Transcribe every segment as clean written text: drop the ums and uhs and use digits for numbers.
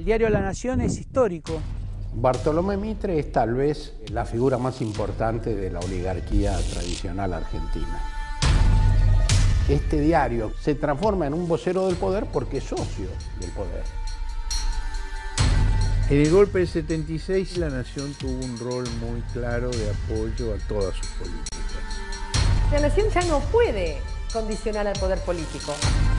El diario La Nación es histórico. Bartolomé Mitre es tal vez la figura más importante de la oligarquía tradicional argentina. Este diario se transforma en un vocero del poder porque es socio del poder. En el golpe del 76, La Nación tuvo un rol muy claro de apoyo a todas sus políticas. La Nación ya no puede condicionar al poder político.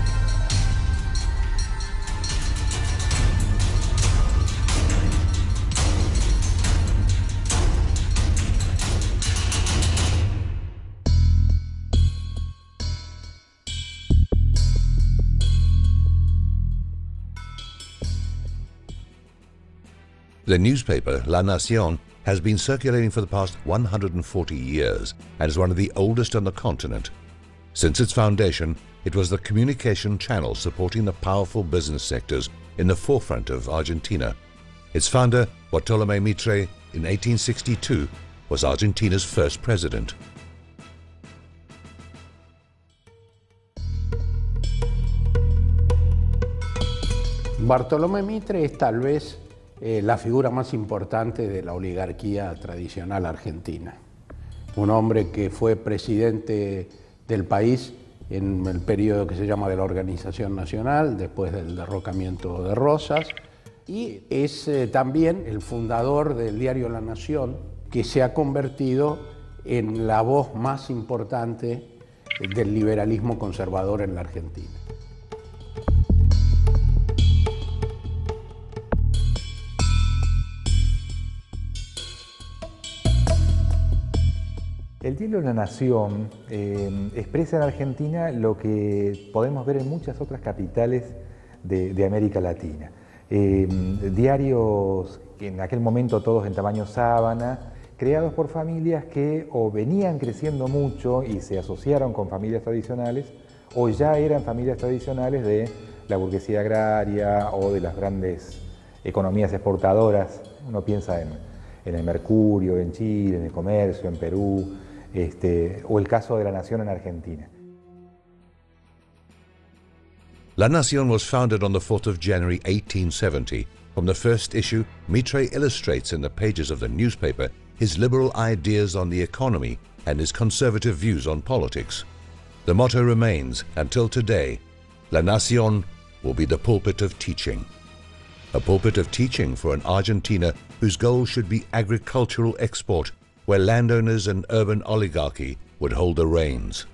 The newspaper, La Nación, has been circulating for the past 140 years and is one of the oldest on the continent. Since its foundation, it was the communication channel supporting the powerful business sectors in the forefront of Argentina. Its founder, Bartolomé Mitre, in 1862, was Argentina's first president. Bartolomé Mitre es tal vez la figura más importante de la oligarquía tradicional argentina. Un hombre que fue presidente del país en el periodo que se llama de la Organización Nacional, después del derrocamiento de Rosas, y es también el fundador del diario La Nación, que se ha convertido en la voz más importante del liberalismo conservador en la Argentina. El diario La Nación expresa en Argentina lo que podemos ver en muchas otras capitales de América Latina. Diarios que en aquel momento todos en tamaño sábana, creados por familias que o venían creciendo mucho y se asociaron con familias tradicionales, o ya eran familias tradicionales de la burguesía agraria o de las grandes economías exportadoras. Uno piensa en el Mercurio, en Chile, en el Comercio, en Perú, o el caso de La Nación en Argentina. La Nación was founded on the 4th of January 1870. From the first issue, Mitre illustrates in the pages of the newspaper his liberal ideas on the economy and his conservative views on politics. The motto remains, until today, La Nación will be the pulpit of teaching. A pulpit of teaching for an Argentina whose goal should be agricultural export, where landowners and urban oligarchy would hold the reins.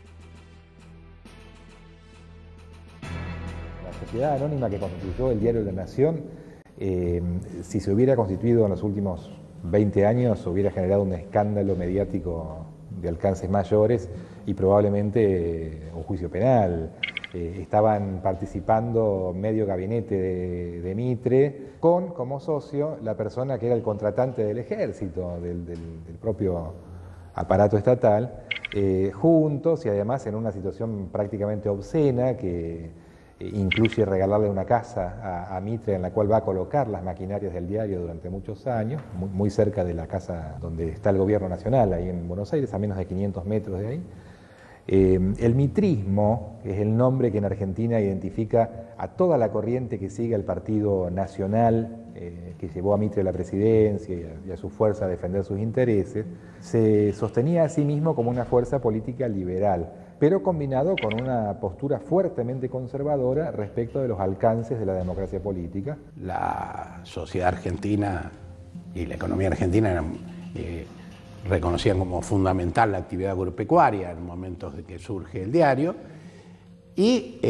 La sociedad anónima que constituyó el diario La Nación, si se hubiera constituido en los últimos 20 años, hubiera generado un escándalo mediático de alcances mayores y probablemente un juicio penal. Estaban participando medio gabinete de Mitre, con como socio la persona que era el contratante del ejército, del propio aparato estatal, juntos y además en una situación prácticamente obscena que incluye regalarle una casa a Mitre en la cual va a colocar las maquinarias del diario durante muchos años, muy cerca de la casa donde está el gobierno nacional, ahí en Buenos Aires, a menos de 500 metros de ahí. El mitrismo, que es el nombre que en Argentina identifica a toda la corriente que sigue al Partido Nacional, que llevó a Mitre a la presidencia y a su fuerza a defender sus intereses, se sostenía a sí mismo como una fuerza política liberal, pero combinado con una postura fuertemente conservadora respecto de los alcances de la democracia política. La sociedad argentina y la economía argentina eran reconocían como fundamental la actividad agropecuaria en momentos de que surge el diario, y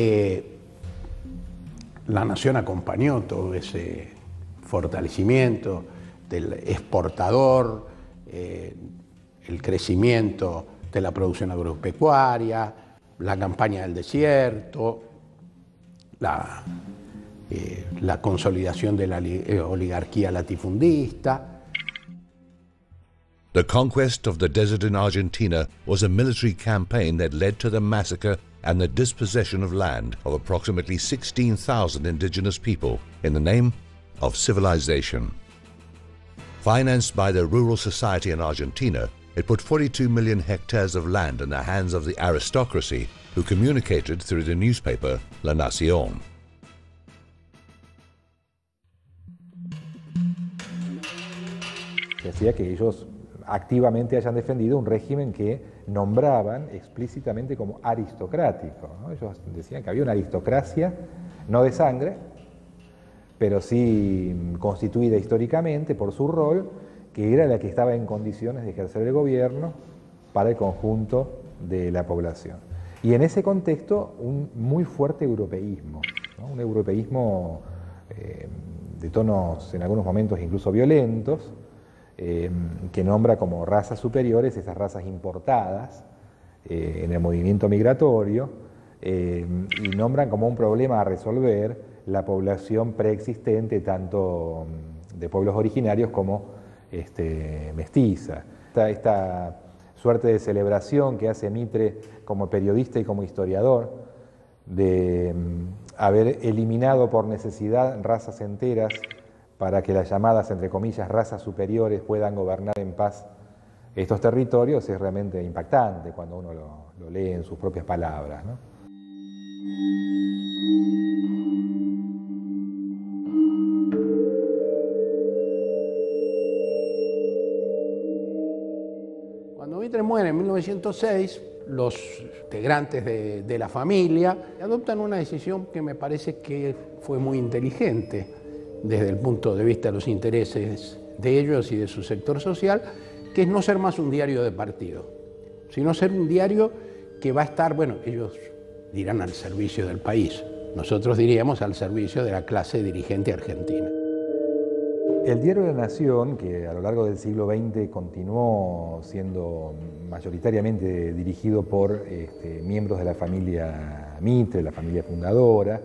La Nación acompañó todo ese fortalecimiento del exportador, el crecimiento de la producción agropecuaria, la campaña del desierto, la consolidación de la oligarquía latifundista. The conquest of the desert in Argentina was a military campaign that led to the massacre and the dispossession of land of approximately 16,000 indigenous people in the name of civilization. Financed by the Rural Society in Argentina, it put 42 million hectares of land in the hands of the aristocracy who communicated through the newspaper La Nación. Se decía que ellos activamente hayan defendido un régimen que nombraban explícitamente como aristocrático, ¿no? Ellos decían que había una aristocracia, no de sangre, pero sí constituida históricamente por su rol, que era la que estaba en condiciones de ejercer el gobierno para el conjunto de la población. Y en ese contexto, un muy fuerte europeísmo, ¿no? Un europeísmo de tonos en algunos momentos incluso violentos, que nombra como razas superiores esas razas importadas en el movimiento migratorio, y nombran como un problema a resolver la población preexistente tanto de pueblos originarios como mestiza. Esta suerte de celebración que hace Mitre como periodista y como historiador de haber eliminado por necesidad razas enteras para que las llamadas, entre comillas, razas superiores puedan gobernar en paz estos territorios, es realmente impactante cuando uno lo lee en sus propias palabras, ¿no? Cuando Mitre muere en 1906, los integrantes de la familia adoptan una decisión que me parece que fue muy inteligente desde el punto de vista de los intereses de ellos y de su sector social, que es no ser más un diario de partido, sino ser un diario que va a estar, bueno, ellos dirán al servicio del país, nosotros diríamos al servicio de la clase dirigente argentina. El diario de la Nación, que a lo largo del siglo XX continuó siendo mayoritariamente dirigido por miembros de la familia Mitre, la familia fundadora,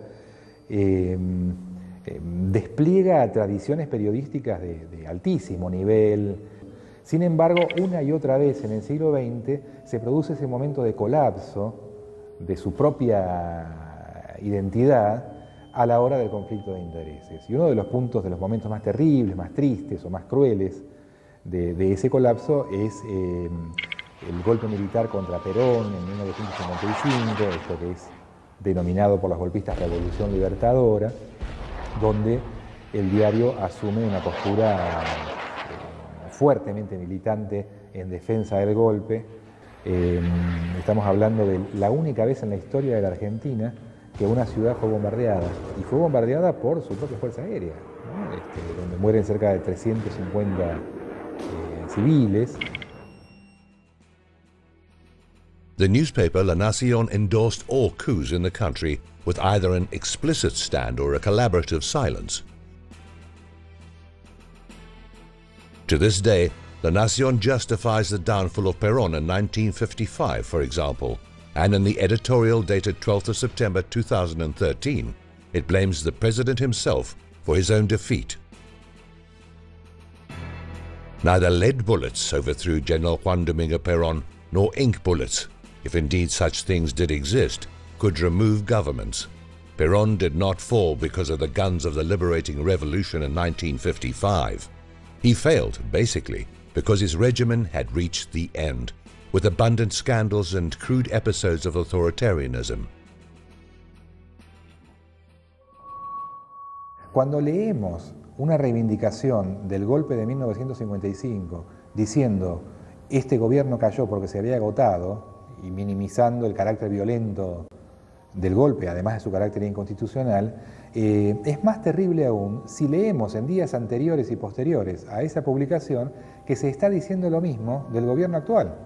despliega tradiciones periodísticas de altísimo nivel. Sin embargo, una y otra vez en el siglo XX se produce ese momento de colapso de su propia identidad a la hora del conflicto de intereses. Y uno de los puntos, de los momentos más terribles, más tristes o más crueles de ese colapso es el golpe militar contra Perón en 1955, esto que es denominado por los golpistas Revolución Libertadora, donde el diario asume una postura fuertemente militante en defensa del golpe. Estamos hablando de la única vez en la historia de la Argentina que una ciudad fue bombardeada, y fue bombardeada por su propia Fuerza Aérea, ¿no? Donde mueren cerca de 350 civiles. The newspaper La Nación endorsed all coups in the country with either an explicit stand or a collaborative silence. To this day, La Nación justifies the downfall of Perón in 1955, for example, and in the editorial dated 12th of September 2013, it blames the president himself for his own defeat. Neither lead bullets overthrew General Juan Domingo Perón, nor ink bullets, if indeed such things did exist, could remove governments. Perón did not fall because of the guns of the liberating revolution in 1955. He failed, basically, because his regimen had reached the end, with abundant scandals and crude episodes of authoritarianism. Cuando leemos una reivindicación del golpe de 1955 diciendo este gobierno cayó porque se había agotado y minimizando el carácter violento del golpe, además de su carácter inconstitucional, es más terrible aún si leemos en días anteriores y posteriores a esa publicación que se está diciendo lo mismo del gobierno actual.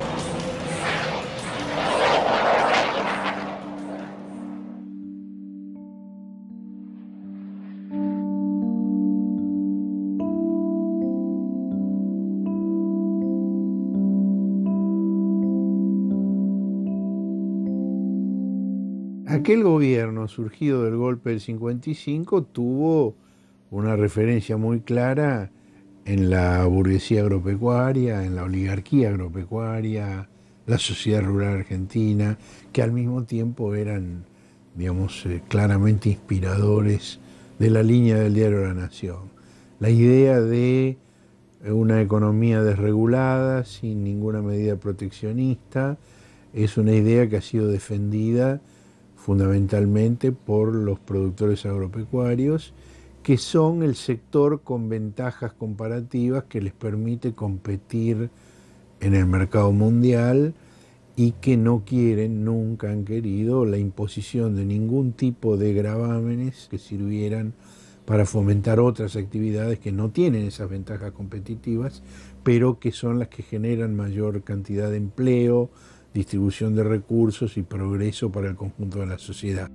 Aquel gobierno surgido del golpe del 55 tuvo una referencia muy clara en la burguesía agropecuaria, en la oligarquía agropecuaria, la sociedad rural argentina, que al mismo tiempo eran, digamos, claramente inspiradores de la línea del diario La Nación. La idea de una economía desregulada, sin ninguna medida proteccionista, es una idea que ha sido defendida fundamentalmente por los productores agropecuarios que son el sector con ventajas comparativas que les permite competir en el mercado mundial y que no quieren, nunca han querido, la imposición de ningún tipo de gravámenes que sirvieran para fomentar otras actividades que no tienen esas ventajas competitivas, pero que son las que generan mayor cantidad de empleo, distribución de recursos y progreso para el conjunto de la sociedad.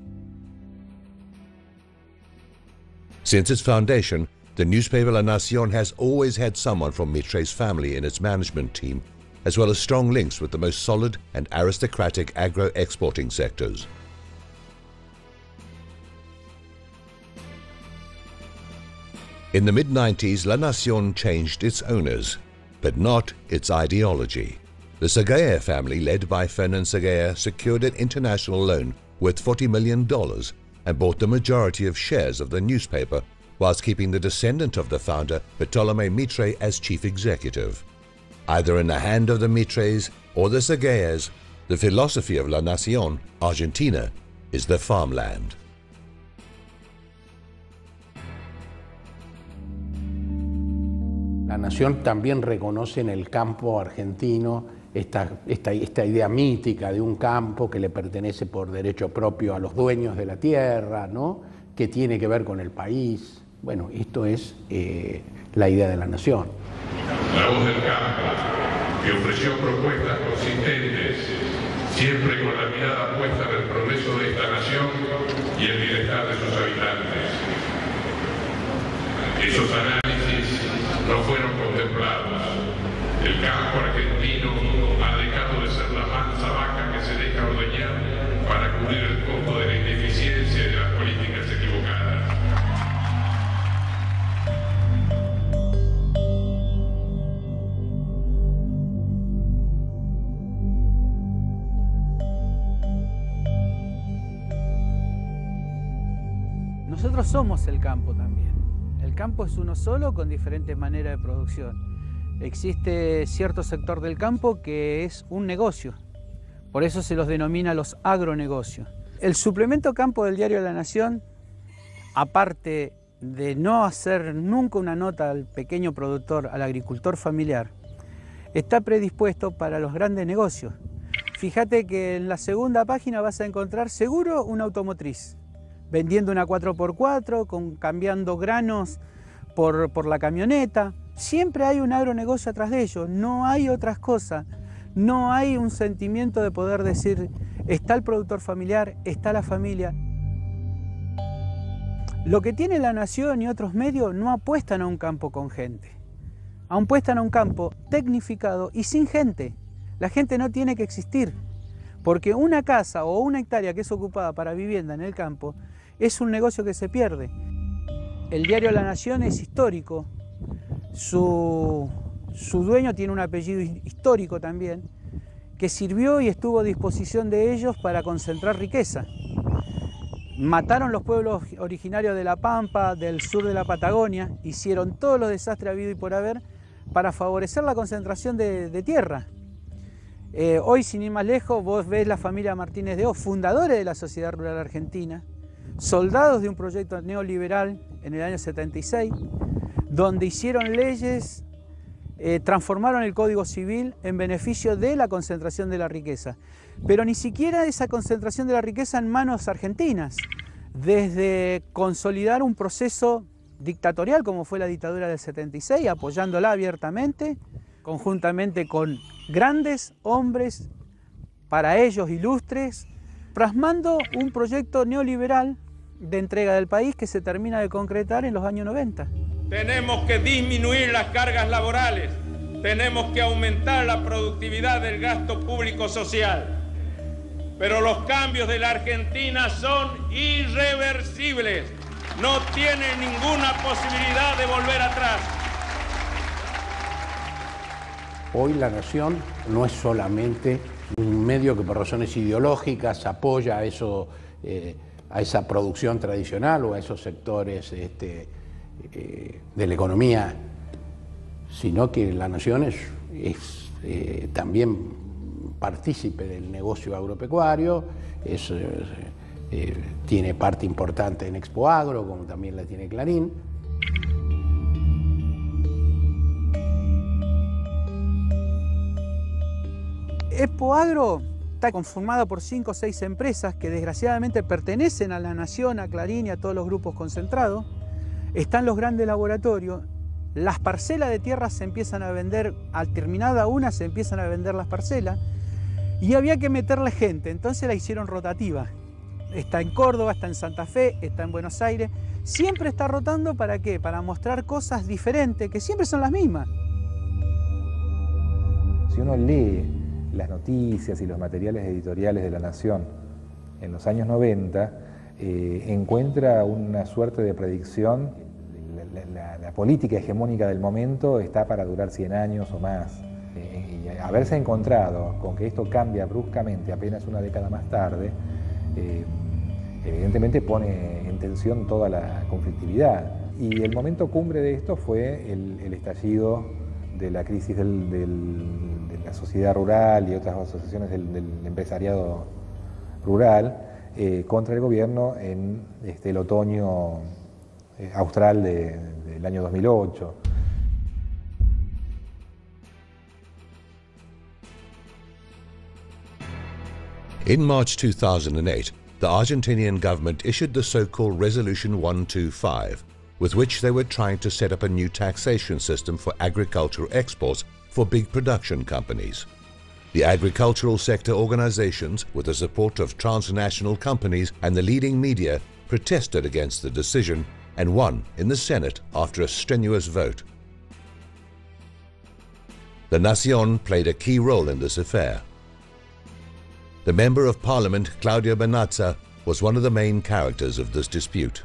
Since its foundation, the newspaper La Nación has always had someone from Mitre's family in its management team, as well as strong links with the most solid and aristocratic agro-exporting sectors. In the mid-90s, La Nación changed its owners, but not its ideology. The Seguer family, led by Fernand Seguer, secured an international loan worth $40 million and bought the majority of shares of the newspaper, whilst keeping the descendant of the founder, Bartolomé Mitre, as chief executive. Either in the hand of the Mitres or the Seguers, the philosophy of La Nación, Argentina, is the farmland. La Nación también reconoce en el campo argentino esta idea mítica de un campo que le pertenece por derecho propio a los dueños de la tierra, ¿no? Que tiene que ver con el país. Bueno, esto es la idea de La Nación. La voz del campo, que ofreció propuestas consistentes, siempre con la mirada puesta en el progreso de esta nación y el bienestar de sus habitantes. Esos análisis no fueron contemplados. El campo argentino ha dejado de ser la mansa vaca que se deja ordeñar para cubrir el costo de la ineficiencia y de las políticas equivocadas. Nosotros somos el campo también. El campo es uno solo con diferentes maneras de producción. Existe cierto sector del campo que es un negocio, por eso se los denomina los agronegocios. El suplemento campo del diario La Nación, aparte de no hacer nunca una nota al pequeño productor, al agricultor familiar, está predispuesto para los grandes negocios. Fíjate que en la segunda página vas a encontrar seguro una automotriz, vendiendo una 4x4, cambiando granos por la camioneta. Siempre hay un agronegocio atrás de ellos, no hay otras cosas, no hay un sentimiento de poder decir, está el productor familiar, está la familia. Lo que tiene La Nación y otros medios no apuestan a un campo con gente, apuestan a un campo tecnificado y sin gente. La gente no tiene que existir, porque una casa o una hectárea que es ocupada para vivienda en el campo es un negocio que se pierde. El diario La Nación es histórico. Su dueño tiene un apellido histórico también, que sirvió y estuvo a disposición de ellos para concentrar riqueza. Mataron los pueblos originarios de La Pampa, del sur de la Patagonia, hicieron todos los desastres habido y por haber para favorecer la concentración de tierra. Hoy, sin ir más lejos, vos ves la familia Martínez de Hoz, fundadores de la Sociedad Rural Argentina, soldados de un proyecto neoliberal en el año 76, donde hicieron leyes, transformaron el Código Civil en beneficio de la concentración de la riqueza. Pero ni siquiera esa concentración de la riqueza en manos argentinas, desde consolidar un proceso dictatorial como fue la dictadura del 76, apoyándola abiertamente, conjuntamente con grandes hombres, para ellos ilustres, plasmando un proyecto neoliberal de entrega del país que se termina de concretar en los años 90. Tenemos que disminuir las cargas laborales, tenemos que aumentar la productividad del gasto público social. Pero los cambios de la Argentina son irreversibles, no tiene ninguna posibilidad de volver atrás. Hoy La Nación no es solamente un medio que por razones ideológicas apoya a esa producción tradicional o a esos sectores de la economía, sino que La Nación es también partícipe del negocio agropecuario, es tiene parte importante en Expo Agro, como también la tiene Clarín. Expo Agro está conformada por 5 o 6 empresas que desgraciadamente pertenecen a La Nación, a Clarín y a todos los grupos concentrados. Están los grandes laboratorios. Las parcelas de tierra se empiezan a vender, al terminada una se empiezan a vender las parcelas y había que meterle gente, entonces la hicieron rotativa. Está en Córdoba, está en Santa Fe, está en Buenos Aires. Siempre está rotando, ¿para qué? Para mostrar cosas diferentes, que siempre son las mismas. Si uno lee las noticias y los materiales editoriales de La Nación en los años 90, encuentra una suerte de predicción. La política hegemónica del momento está para durar 100 años o más. Y haberse encontrado con que esto cambia bruscamente apenas una década más tarde, evidentemente pone en tensión toda la conflictividad. Y el momento cumbre de esto fue el estallido de la crisis de la sociedad rural y otras asociaciones del empresariado rural contra el gobierno en el otoño austral del año 2008. In March 2008, the Argentinian government issued the so-called Resolution 125, with which they were trying to set up a new taxation system for agricultural exports for big production companies. The agricultural sector organizations, with the support of transnational companies and the leading media, protested against the decision and won in the Senate after a strenuous vote. The Nación played a key role in this affair. The Member of Parliament, Claudia Benazza, was one of the main characters of this dispute.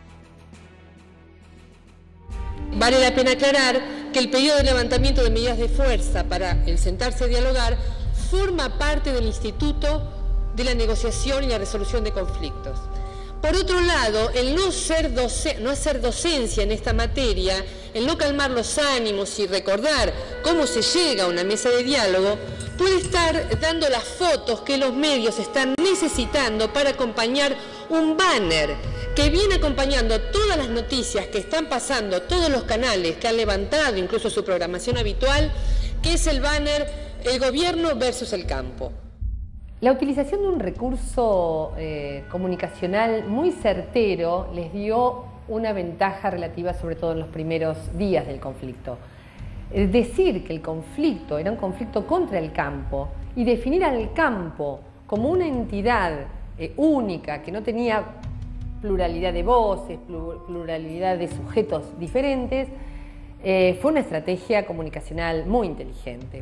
Vale la pena aclarar que el pedido de levantamiento de medidas de fuerza para el sentarse a dialogar forma parte del Instituto de la Negociación y la Resolución de Conflictos. Por otro lado, el no hacer docencia en esta materia, el no calmar los ánimos y recordar cómo se llega a una mesa de diálogo, puede estar dando las fotos que los medios están necesitando para acompañar un banner que viene acompañando todas las noticias que están pasando, todos los canales que han levantado incluso su programación habitual, que es el banner El Gobierno versus el Campo. La utilización de un recurso comunicacional muy certero les dio una ventaja relativa, sobre todo en los primeros días del conflicto. Decir que el conflicto era un conflicto contra el campo y definir al campo como una entidad única, que no tenía pluralidad de voces, pluralidad de sujetos diferentes, fue una estrategia comunicacional muy inteligente.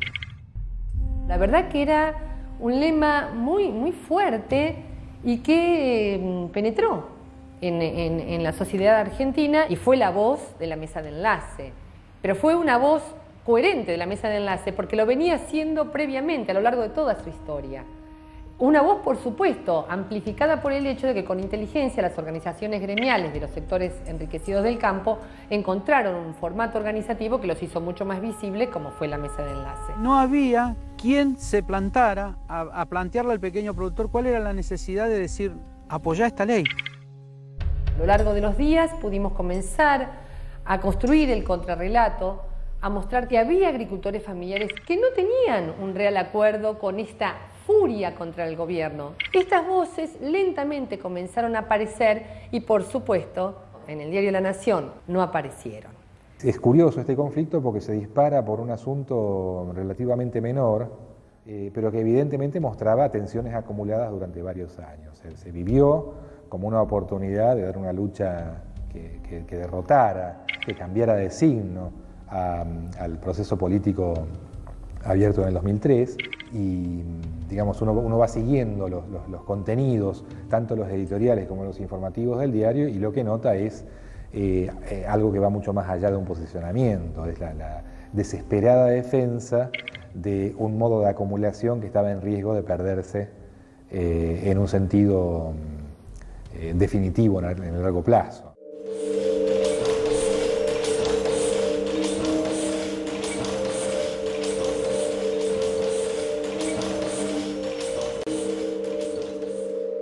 La verdad que era un lema muy fuerte y que penetró en la sociedad argentina y fue la voz de la mesa de enlace. Pero fue una voz coherente de la mesa de enlace porque lo venía haciendo previamente a lo largo de toda su historia. Una voz, por supuesto, amplificada por el hecho de que con inteligencia las organizaciones gremiales de los sectores enriquecidos del campo encontraron un formato organizativo que los hizo mucho más visibles, como fue la mesa de enlace. No había quien se plantara a plantearle al pequeño productor cuál era la necesidad de decir, apoyá esta ley. A lo largo de los días pudimos comenzar a construir el contrarrelato, a mostrar que había agricultores familiares que no tenían un real acuerdo con esta furia contra el gobierno. Estas voces lentamente comenzaron a aparecer y, por supuesto, en el diario La Nación no aparecieron. Es curioso este conflicto porque se dispara por un asunto relativamente menor, pero que evidentemente mostraba tensiones acumuladas durante varios años. Se vivió como una oportunidad de dar una lucha que derrotara, que cambiara de signo al proceso político abierto en el 2003 y digamos uno va siguiendo los contenidos, tanto los editoriales como los informativos del diario, y lo que nota es algo que va mucho más allá de un posicionamiento, es la desesperada defensa de un modo de acumulación que estaba en riesgo de perderse en un sentido definitivo en el largo plazo.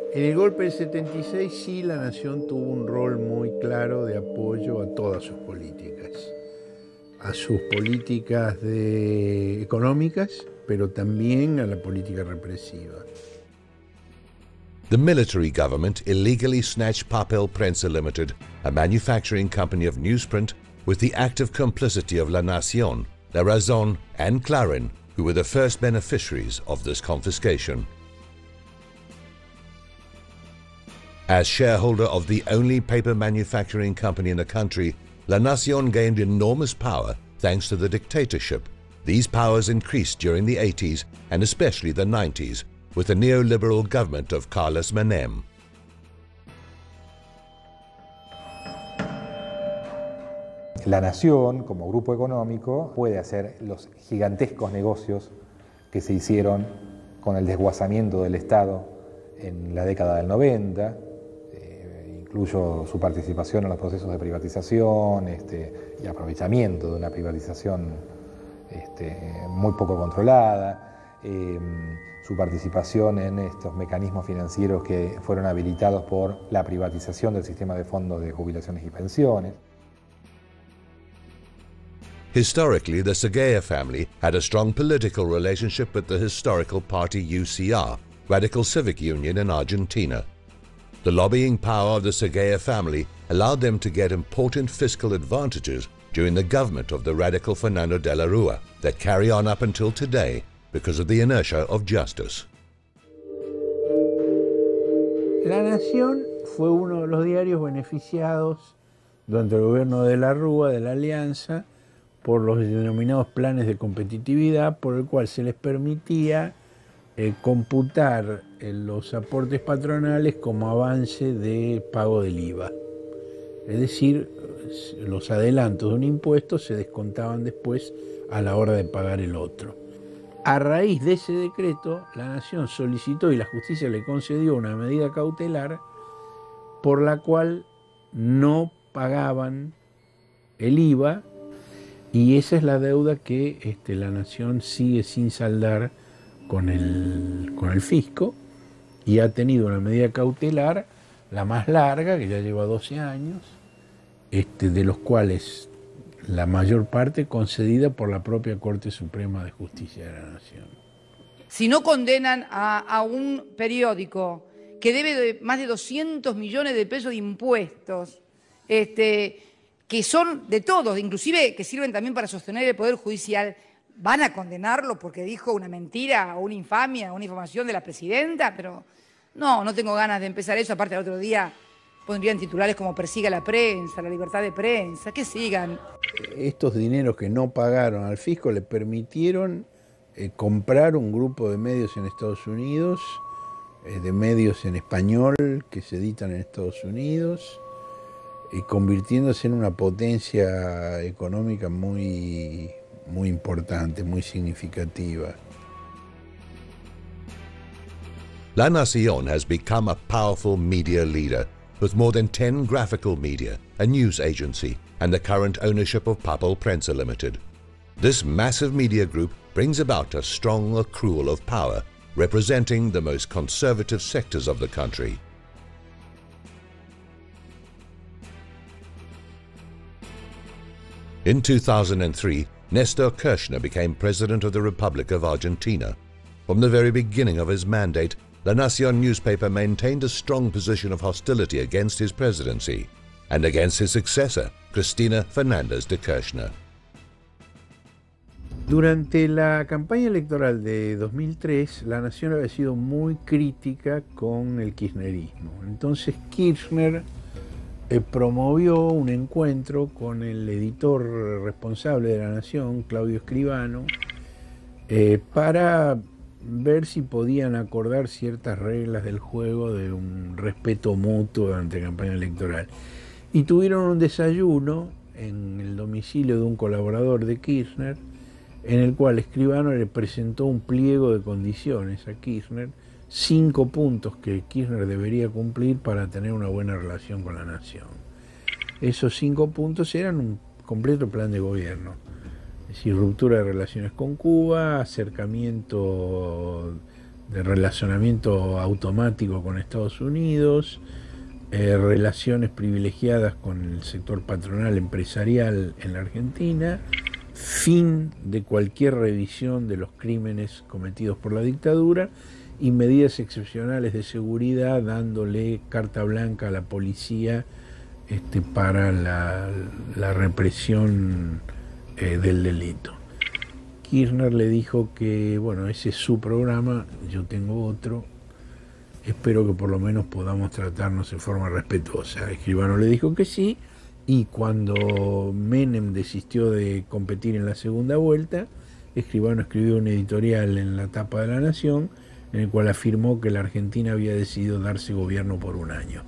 En el golpe del 76 sí la Nación tuvo un rol muy claro de apoyo a todas sus políticas. A sus políticas económicas, pero también a la política represiva. The military government illegally snatched Papel Prensa Limited, a manufacturing company of newsprint, with the active complicity of La Nación, La Razón, and Clarín, who were the first beneficiaries of this confiscation. As shareholder of the only paper manufacturing company in the country, La Nación gained enormous power thanks to the dictatorship. These powers increased during the 80s and especially the 90s with the neoliberal government of Carlos Menem. La Nación, como grupo económico, puede hacer los gigantescos negocios que se hicieron con el desguazamiento del Estado en la década del 90, incluyo su participación en los procesos de privatización y aprovechamiento de una privatización muy poco controlada, su participación en estos mecanismos financieros que fueron habilitados por la privatización del sistema de fondos de jubilaciones y pensiones. Historically, the Seguea family had a strong political relationship with the historical party UCR, Radical Civic Union in Argentina. The lobbying power of the Seguea family allowed them to get important fiscal advantages during the government of the radical Fernando de la Rúa that carry on up until today because of the inertia of justice. La Nación fue uno de los diarios beneficiados durante el gobierno de la Rúa, de la Alianza, por los denominados planes de competitividad, por el cual se les permitía computar los aportes patronales como avance de pago del IVA. Es decir, los adelantos de un impuesto se descontaban después a la hora de pagar el otro. A raíz de ese decreto, la Nación solicitó y la justicia le concedió una medida cautelar por la cual no pagaban el IVA, y esa es la deuda que la Nación sigue sin saldar con el fisco, y ha tenido una medida cautelar, la más larga, que ya lleva 12 años, de los cuales la mayor parte concedida por la propia Corte Suprema de Justicia de la Nación. Si no condenan a un periódico que debe más de 200 millones de pesos de impuestos, que son de todos, inclusive que sirven también para sostener el Poder Judicial, ¿van a condenarlo porque dijo una mentira o una infamia o una información de la presidenta? Pero no tengo ganas de empezar eso. Aparte, el otro día pondrían titulares como persiga la prensa, la libertad de prensa, que sigan. Estos dineros que no pagaron al fisco le permitieron comprar un grupo de medios en Estados Unidos, de medios en español que se editan en Estados Unidos, y convirtiéndose en una potencia económica muy importante, muy significativa. La Nación has become a powerful media leader with more than 10 graphical media, a news agency, and the current ownership of Papel Prensa Limited. This massive media group brings about a strong accrual of power, representing the most conservative sectors of the country. In 2003, Néstor Kirchner became President of the Republic of Argentina. From the very beginning of his mandate, La Nación newspaper maintained a strong position of hostility against his presidency and against his successor, Cristina Fernández de Kirchner. Durante la campaña electoral de 2003, La Nación había sido muy crítica con el kirchnerismo. Entonces Kirchner promovió un encuentro con el editor responsable de La Nación, Claudio Escribano, para ver si podían acordar ciertas reglas del juego de un respeto mutuo durante la campaña electoral. Y tuvieron un desayuno en el domicilio de un colaborador de Kirchner, en el cual Escribano le presentó un pliego de condiciones a Kirchner, 5 puntos que Kirchner debería cumplir para tener una buena relación con la Nación. Esos 5 puntos eran un completo plan de gobierno. Es decir, ruptura de relaciones con Cuba, acercamiento de relacionamiento automático con Estados Unidos, relaciones privilegiadas con el sector patronal empresarial en la Argentina, fin de cualquier revisión de los crímenes cometidos por la dictadura y medidas excepcionales de seguridad, dándole carta blanca a la policía para la represión del delito. Kirchner le dijo que, bueno, ese es su programa, yo tengo otro, espero que por lo menos podamos tratarnos en forma respetuosa. Escribano le dijo que sí, y cuando Menem desistió de competir en la segunda vuelta, Escribano escribió un editorial en la tapa de La Nación, en el cual afirmó que la Argentina había decidido darse gobierno por un año.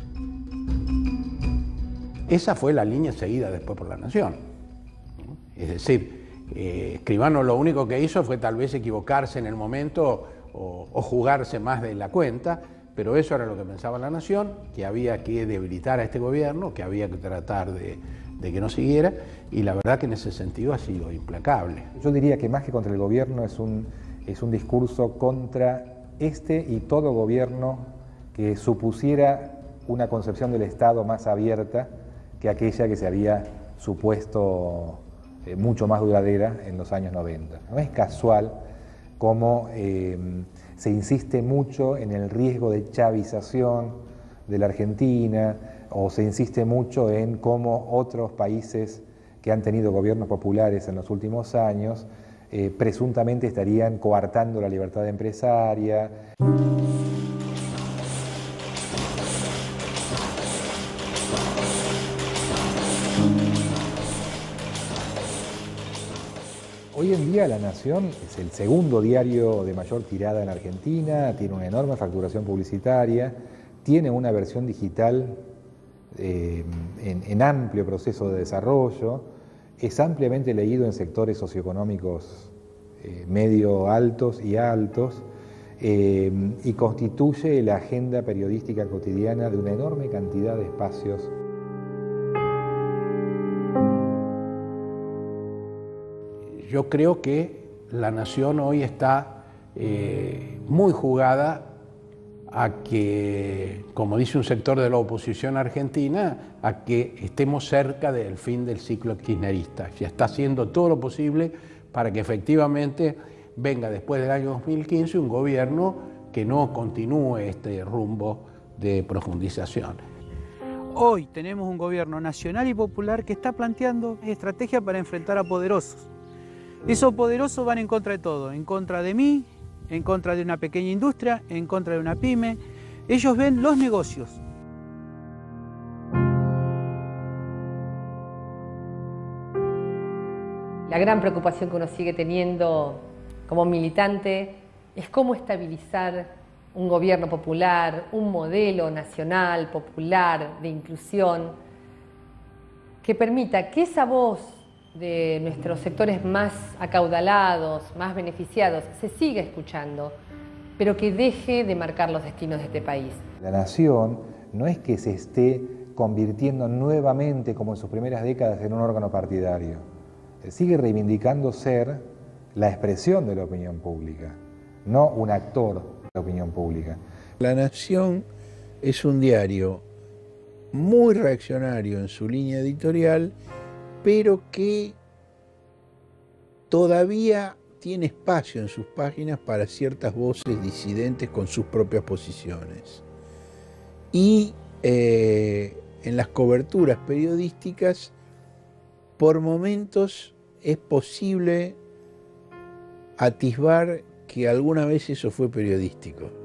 Esa fue la línea seguida después por La Nación. Es decir, Escribano lo único que hizo fue tal vez equivocarse en el momento o jugarse más de la cuenta, pero eso era lo que pensaba La Nación, que había que debilitar a este gobierno, que había que tratar de que no siguiera, y la verdad que en ese sentido ha sido implacable. Yo diría que más que contra el gobierno es un discurso contra este y todo gobierno que supusiera una concepción del Estado más abierta que aquella que se había supuesto mucho más duradera en los años 90. No es casual cómo se insiste mucho en el riesgo de chavización de la Argentina, o se insiste mucho en cómo otros países que han tenido gobiernos populares en los últimos años presuntamente estarían coartando la libertad empresaria. Hoy en día La Nación es el segundo diario de mayor tirada en Argentina, tiene una enorme facturación publicitaria, tiene una versión digital en amplio proceso de desarrollo, es ampliamente leído en sectores socioeconómicos medio altos y altos, y constituye la agenda periodística cotidiana de una enorme cantidad de espacios. Yo creo que La Nación hoy está muy jugada a que, como dice un sector de la oposición argentina, a que estemos cerca del fin del ciclo kirchnerista. Ya está haciendo todo lo posible para que efectivamente venga después del año 2015 un gobierno que no continúe este rumbo de profundización. Hoy tenemos un gobierno nacional y popular que está planteando estrategias para enfrentar a poderosos. Esos poderosos van en contra de todo, en contra de mí, en contra de una pequeña industria, en contra de una pyme. Ellos ven los negocios. La gran preocupación que uno sigue teniendo como militante es cómo estabilizar un gobierno popular, un modelo nacional, popular, de inclusión, que permita que esa voz de nuestros sectores más acaudalados, más beneficiados, se siga escuchando, pero que deje de marcar los destinos de este país. La Nación no es que se esté convirtiendo nuevamente, como en sus primeras décadas, en un órgano partidario. Sigue reivindicando ser la expresión de la opinión pública, no un actor de la opinión pública. La Nación es un diario muy reaccionario en su línea editorial, pero que todavía tiene espacio en sus páginas para ciertas voces disidentes con sus propias posiciones. Y en las coberturas periodísticas, por momentos es posible atisbar que alguna vez eso fue periodístico.